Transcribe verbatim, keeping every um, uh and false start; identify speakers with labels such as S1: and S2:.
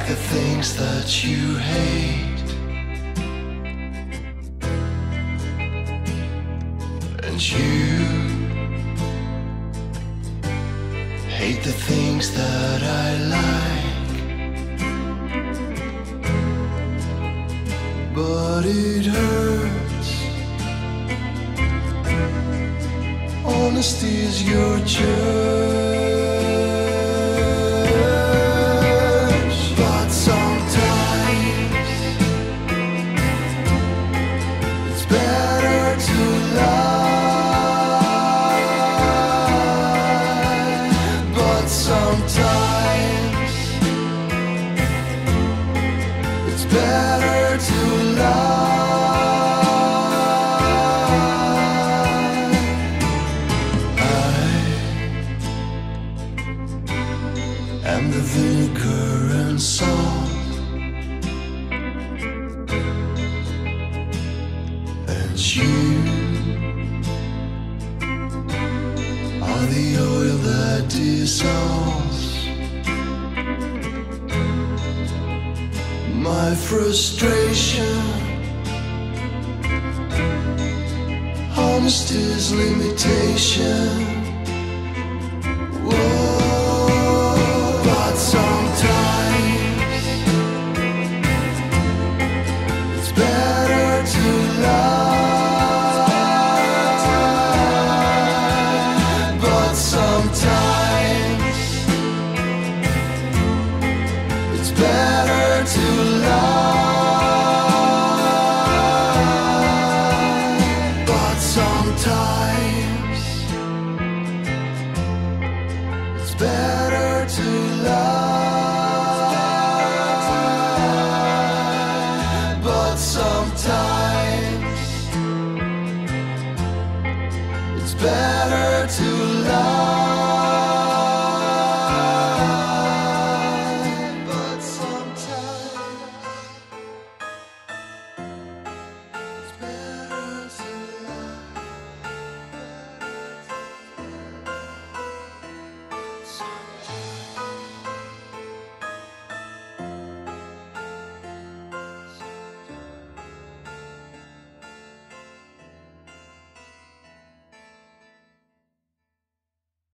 S1: the things that you hate, and you hate the things that I like. But it hurts. Honesty is your church. But sometimes it's better to lie. But sometimes it's better to lie. And the vinegar and salt, and you are the oil that dissolves my frustration. Honesty's limitation. Whoa. But sometimes it's better to lie. But sometimes it's better to lie.